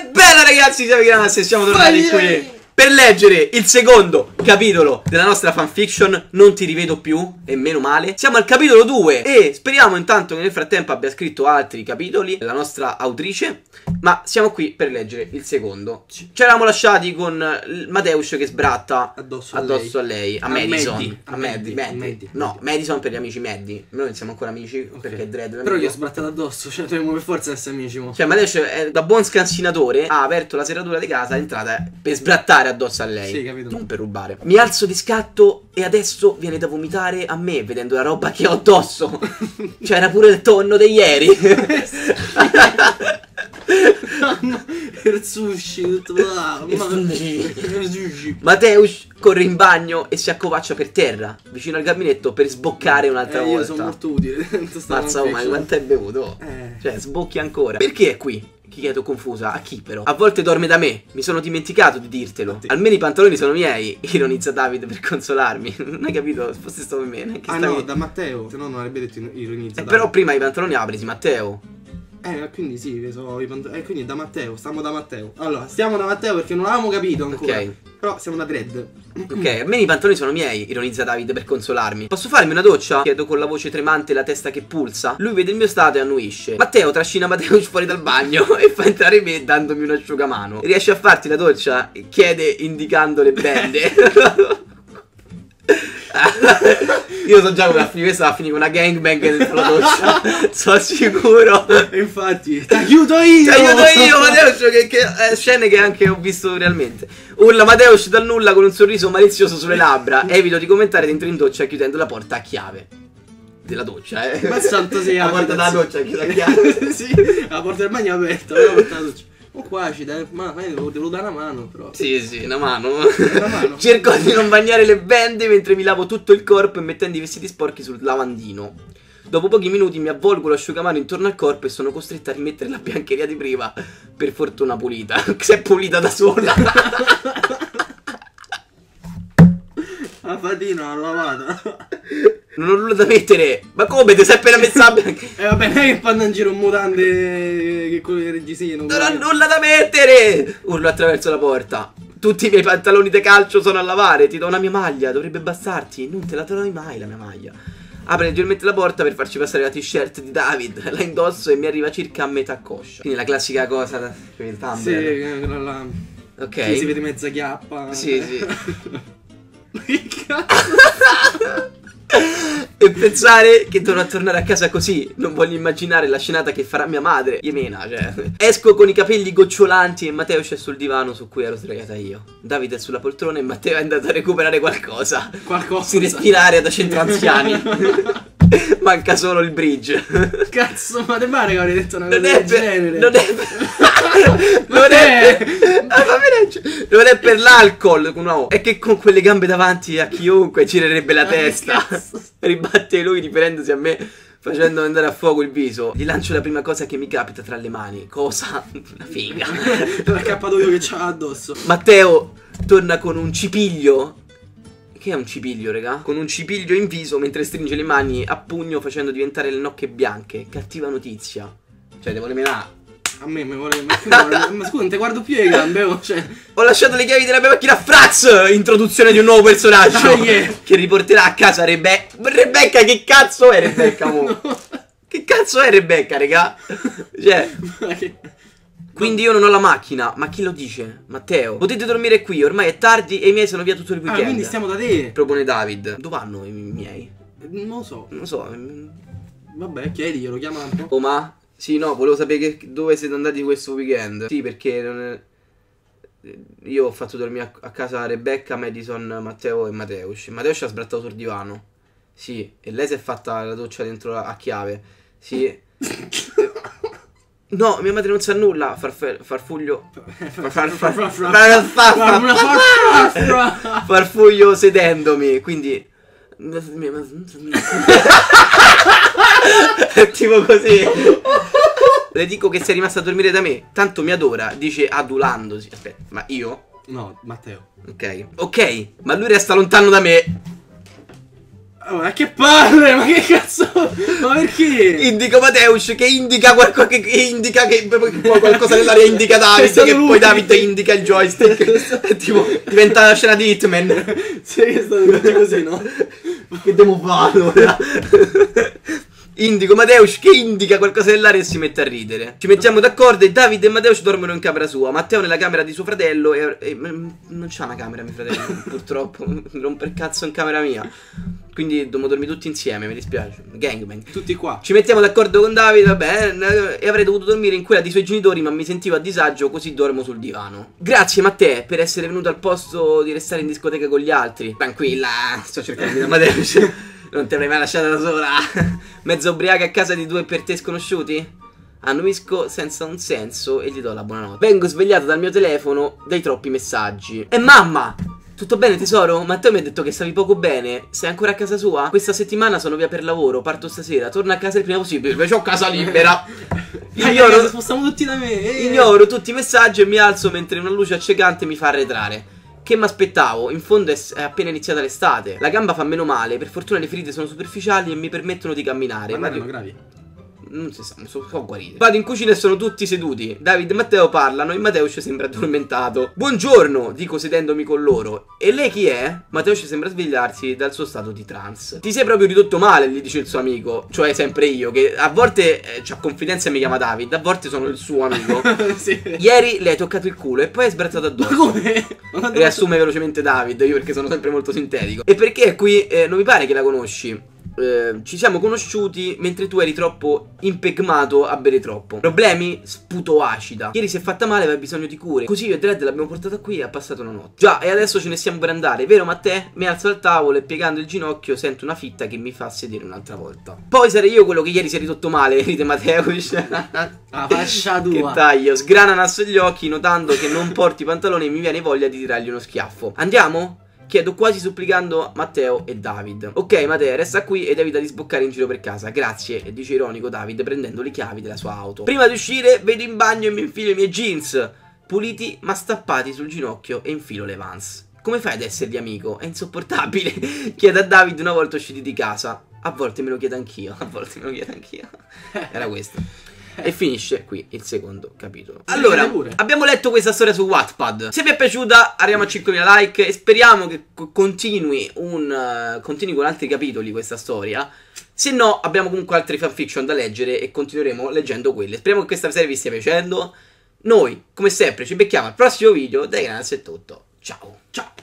E bella ragazzi, siamo Granas e siamo tornati qui per leggere il secondo capitolo della nostra fanfiction Non ti rivedo più, e meno male. Siamo al capitolo 2 e speriamo intanto che nel frattempo abbia scritto altri capitoli la nostra autrice. Ma siamo qui per leggere il secondo. Ci eravamo lasciati con Mateus che sbratta addosso a lei. A Madison. A Maddie. No, Madison per gli amici Maddie. Noi non siamo ancora amici, okay, perché Dredd. Però gli ho sbrattato addosso, cioè dobbiamo per forza essere amici. Cioè Mateus da buon scansinatore ha aperto la serratura di casa, è entrata per sbrattare addosso a lei. Sì, capito. Non per rubare. Mi alzo di scatto e adesso viene da vomitare a me vedendo la roba che ho addosso. Cioè era pure il tonno di ieri. Il sushi, tutto là. Mateus corre in bagno e si accovaccia per terra vicino al gabinetto per sboccare un'altra volta. Io sono molto utile. Mazza, ma quanto hai bevuto? Cioè sbocchi ancora. Perché è qui? Chiedo confusa. A chi però? A volte dorme da me. Mi sono dimenticato di dirtelo. Almeno i pantaloni sono miei. Ironizza David per consolarmi. Non hai capito? Se fosse stato per me. No, da Matteo. Se no non avrebbe detto ironizza. Però prima i pantaloni ha presi Matteo. Quindi sì, quindi da Matteo, stiamo da Matteo. Allora, stiamo da Matteo perché non avevamo capito ancora. Ok. Però siamo da Dredd. Ok, a me i pantaloni sono miei, ironizza David per consolarmi. Posso farmi una doccia? Chiedo con la voce tremante e la testa che pulsa. Lui vede il mio stato e annuisce. Matteo trascina Mateus fuori dal bagno e fa entrare me dandomi un asciugamano. Riesci a farti la doccia? Chiede indicando le bende. Io so già come va a finire. Questa va a finire con una gangbang dentro la doccia. Sono sicuro. Infatti ti aiuto io. Mateus, che scene che anche ho visto realmente. Urla Mateus dal nulla con un sorriso malizioso sulle labbra. Evito di commentare dentro in doccia chiudendo la porta a chiave della doccia, Ma santo sia. La porta della doccia chiusa a chiave. Sì, la porta del bagno è aperta, la porta della doccia. Qua ci dai, ma devo dare una mano però. Sì, una mano. Cerco di non bagnare le bende mentre mi lavo tutto il corpo e mettendo i vestiti sporchi sul lavandino. Dopo pochi minuti mi avvolgo l'asciugamano intorno al corpo e sono costretta a rimettere la biancheria di prima. Per fortuna pulita. Si è pulita da sola. La fatina l'ho lavata. Non ho nulla da mettere. Ma come? Ti sei appena messa la biancheria? Vabbè, non è che fanno in giro un mutande che quello del reggiseno. Non ho nulla da mettere! Urlo attraverso la porta. Tutti i miei pantaloni da calcio sono a lavare. Ti do una mia maglia, dovrebbe bastarti. Non te la trovi mai la mia maglia. Apre leggermente la porta per farci passare la t-shirt di David. La indosso e mi arriva circa a metà coscia. Quindi la classica cosa da il Tumblr. Sì, là. Ok. Che si vede mezza chiappa. Sì. Che cazzo? E pensare che dovrò tornare a casa così. Non voglio immaginare la scenata che farà mia madre. Yemena, cioè. Esco con i capelli gocciolanti e Matteo c'è sul divano su cui ero sdraiata io. Davide è sulla poltrona e Matteo è andato a recuperare qualcosa. Si respirare da centro anziani. Manca solo il bridge. Cazzo, ma te pare che avrei detto una cosa del genere? Non è per l'alcol, no. È che con quelle gambe davanti a chiunque girerebbe la testa. Ribatte lui riferendosi a me, facendo andare a fuoco il viso. Gli lancio la prima cosa che mi capita tra le mani. Cosa? Una figa. L'accappatoio che c'ha addosso. Matteo torna con un cipiglio. Che è un cipiglio, raga? Con un cipiglio in viso mentre stringe le mani a pugno facendo diventare le nocche bianche. Cattiva notizia. Cioè, devo menare. A me mi vuole. Ma scusa, non ti guardo più le gambe. Cioè. Ho lasciato le chiavi della mia macchina a Fraz. Introduzione di un nuovo personaggio che riporterà a casa Rebecca. Che cazzo è Rebecca? No. Che cazzo è Rebecca, raga? Cioè. Quindi io non ho la macchina. Ma chi lo dice? Matteo. Potete dormire qui, ormai è tardi e i miei sono via tutto il weekend. Quindi stiamo da te. Propone David. Dove vanno i miei? Non lo so. Non lo so. Vabbè, chiediglielo, chiama un po'. Oh, ma? Sì, no, volevo sapere dove siete andati questo weekend. Sì, perché non è... Io ho fatto dormire a casa Rebecca, Madison, Matteo e Mateus. Mateus ci ha sbrattato sul divano. Sì, e lei si è fatta la doccia dentro a chiave. Sì. No, mia madre non sa nulla. Farfuglio. Farfuglio sedendomi. Quindi è tipo così. Le dico che sei rimasta a dormire da me. Tanto mi adora. Dice adulandosi. Aspetta, ma io? No, Matteo. Ok, ma lui resta lontano da me. Oh, ma che palle, ma che cazzo? Ma perché? Indico Mateusz che indica qualcosa che qualcosa nell'aria indica David, che poi David indica il joystick. Tipo, diventa la scena di Hitman. Sì, che è stato così, no? Che devo fare ora? Indico Mateusz che indica qualcosa nell'aria e si mette a ridere. Ci mettiamo d'accordo e David e Mateusz dormono in camera sua, Matteo nella camera di suo fratello e non c'ha una camera mio fratello, purtroppo. Rompe il cazzo in camera mia. Quindi dobbiamo dormire tutti insieme, mi dispiace. Gangbang. Tutti qua. Ci mettiamo d'accordo con David, vabbè, e avrei dovuto dormire in quella dei suoi genitori, ma mi sentivo a disagio, così dormo sul divano. Grazie Matteo per essere venuto al posto di restare in discoteca con gli altri. Tranquilla, sto cercando di Mateusz. Non ti avrei mai lasciata da sola. Mezza ubriaca a casa di due per te sconosciuti? Annuisco senza un senso e gli do la buonanotte. Vengo svegliato dal mio telefono dai troppi messaggi. E mamma! Tutto bene tesoro? Matteo mi ha detto che stavi poco bene. Sei ancora a casa sua? Questa settimana sono via per lavoro, parto stasera. Torna a casa il prima possibile, perché ho casa libera. Ignoro, spostiamo tutti da me. Ignoro tutti i messaggi e mi alzo mentre una luce accecante mi fa arretrare. Che mi aspettavo? In fondo è appena iniziata l'estate. La gamba fa meno male, per fortuna le ferite sono superficiali e mi permettono di camminare. Ma erano gravi? Non si sa, sono guarite. Vado in cucina e sono tutti seduti. David e Matteo parlano e Mateusz sembra addormentato. Buongiorno, dico sedendomi con loro. E lei chi è? Mateusz sembra svegliarsi dal suo stato di trance. Ti sei proprio ridotto male, gli dice il suo amico. Cioè sempre io, che a volte c'ha confidenza e mi chiama David, a volte sono il suo amico. Sì. Ieri le hai toccato il culo e poi hai sbrazzato addosso. Ma come? Riassume velocemente David, io perché sono sempre molto sintetico. E perché qui non mi pare che la conosci. Ci siamo conosciuti mentre tu eri troppo impegmato a bere troppo. Problemi? Sputo acida. Ieri si è fatta male, aveva bisogno di cure. Così io e Dredd l'abbiamo portata qui e ha passato una notte. Già, e adesso ce ne stiamo per andare, vero Matteo? Mi alzo al tavolo e piegando il ginocchio sento una fitta che mi fa sedere un'altra volta. Poi sarei io quello che ieri si è ridotto male, ride Matteo. La fascia tua. Che taglio. Sgrana nasso gli occhi notando che non porti i pantaloni e mi viene voglia di tirargli uno schiaffo. Andiamo? Chiedo quasi supplicando Matteo e David. Ok Matteo, resta qui ed evita di sboccare in giro per casa. Grazie, dice ironico David prendendo le chiavi della sua auto. Prima di uscire vedo in bagno e mi infilo i miei jeans puliti ma stappati sul ginocchio e infilo le Vans. Come fai ad essergli amico? È insopportabile. Chiedo a David una volta usciti di casa. A volte me lo chiedo anch'io. A volte me lo chiedo anch'io. Era questo. E finisce qui il secondo capitolo. Allora, abbiamo letto questa storia su Wattpad. Se vi è piaciuta, arriviamo a 5.000 like. E speriamo che continui con altri capitoli questa storia. Se no, abbiamo comunque altri fanfiction da leggere e continueremo leggendo quelle. Speriamo che questa serie vi stia piacendo. Noi, come sempre, ci becchiamo al prossimo video. Dai, grazie, è tutto. Ciao. Ciao.